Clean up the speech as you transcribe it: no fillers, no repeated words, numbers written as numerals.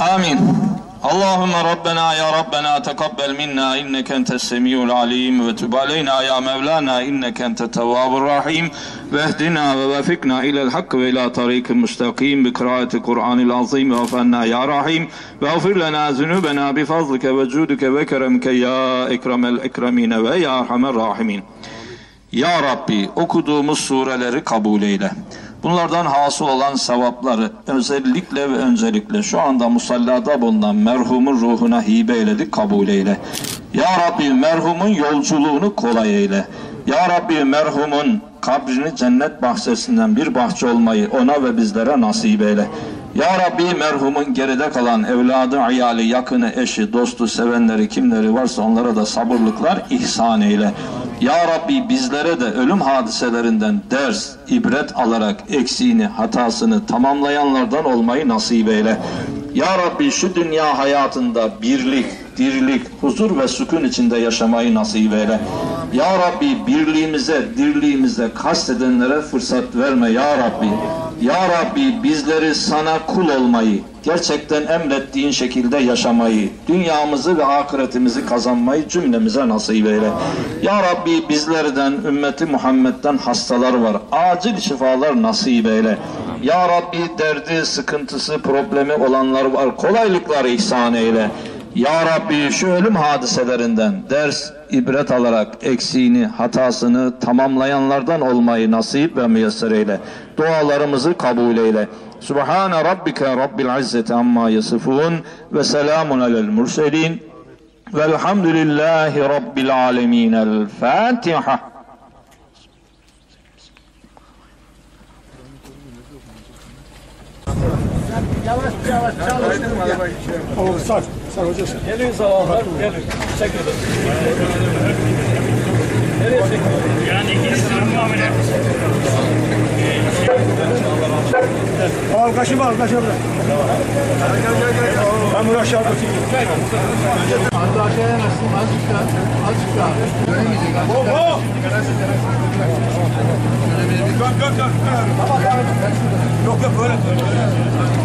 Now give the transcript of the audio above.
آمين. اللهم ربنا يا ربنا تقبل منا إنك أنت السميع العليم وتب علينا يا مولانا إنك أنت التواب الرحيم واهدنا ووفقنا إلى الحق وإلى طريق مستقيم بقراءة القرآن العظيم وعفنا يا رحيم واغفر لنا ذنوبنا بفضلك وجودك وكرمك يا أكرم الأكرمين ويا أرحم الراحمين. Ya Rabbi, okuduğumuz sureleri kabul eyle. Bunlardan hasıl olan sevapları özellikle ve öncelikle şu anda musallada bulunan merhumun ruhuna hibe eyledik, kabul eyle. Ya Rabbi, merhumun yolculuğunu kolay eyle. Ya Rabbi, merhumun kabrini cennet bahçesinden bir bahçe olmayı ona ve bizlere nasip eyle. Ya Rabbi, merhumun geride kalan evladı, ayali, yakını, eşi, dostu, sevenleri, kimleri varsa onlara da sabırlıklar ihsan eyle. Ya Rabbi, bizlere de ölüm hadiselerinden ders, ibret alarak eksiğini, hatasını tamamlayanlardan olmayı nasip eyle. Ya Rabbi, şu dünya hayatında birlik, dirlik, huzur ve sükun içinde yaşamayı nasip eyle. Ya Rabbi, birliğimize, dirliğimize kastedenlere fırsat verme Ya Rabbi. Ya Rabbi, bizleri sana kul olmayı, gerçekten emrettiğin şekilde yaşamayı, dünyamızı ve ahiretimizi kazanmayı cümlemize nasip eyle. Ya Rabbi, bizlerden, ümmeti Muhammed'den hastalar var. Acil şifalar nasip eyle. Ya Rabbi, derdi, sıkıntısı, problemi olanlar var. Kolaylıklar ihsan eyle. Ya Rabbi, şu ölüm hadiselerinden ders, ibret alarak eksiğini, hatasını tamamlayanlardan olmayı nasip ve müyesser eyle. Dualarımızı kabul eyle. Subhane Rabbike Rabbil İzzeti amma yasifun ve selamun alel murselin velhamdülillahi Rabbil alemin. El Fatiha. Yavaş yavaş çalış. Sar hocası. Gelin sabahlar, gelin. Çekil. Nereye çekil? Yani İngilizce muamele. Al kaşıma, al kaşıma. Gel. Ben bunu aşağı götüreyim. Az daha aşağıya nasıl? Azıcık daha. Göremeyecek. Yok. Yok böyle.